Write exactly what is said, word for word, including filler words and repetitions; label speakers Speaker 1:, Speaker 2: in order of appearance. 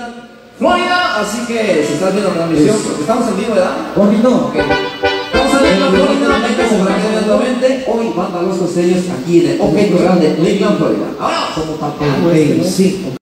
Speaker 1: Lakeland, Florida. Así que si estás viendo la transmisión, porque estamos en vivo, ¿verdad?
Speaker 2: Poquito.
Speaker 1: Okay. Estamos en Lakeland, Florida. Métese para que vean nuevamente. Hoy van a los costeños aquí en el OK Corral de Lakeland, Florida. Ahora,
Speaker 2: Como papel, sí.